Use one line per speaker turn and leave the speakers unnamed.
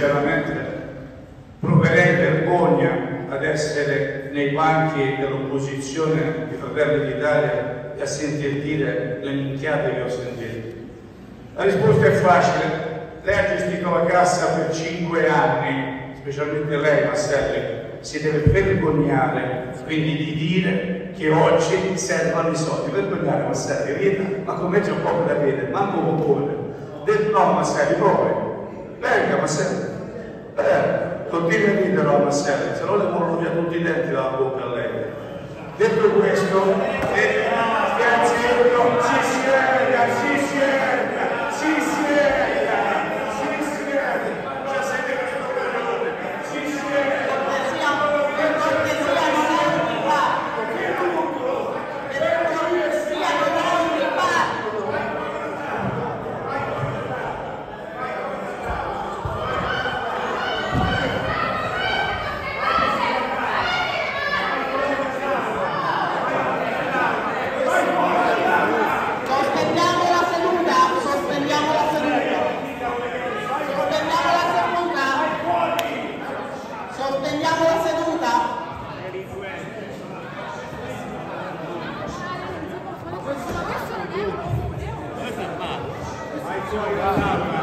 sinceramente proverei vergogna ad essere nei banchi dell'opposizione di Fratelli d'Italia e a sentir dire le minchiate che ho sentito. La risposta è facile: lei ha gestito la cassa per 5 anni, specialmente lei, Masselli, si deve vergognare quindi di dire che oggi servono i soldi. Vergognare, Masselli, rida, ma come c'è poco da vedere, manco un cuore. No, Masselli, provi. Venga, Masselli. Continui a ridere, no, Masselli, se no le volano via tutti i denti dalla bocca a lei. Detto questo, si sieda, si sieda, si sieda, si sieda. Già siete questo parole, si sieda.
Vai,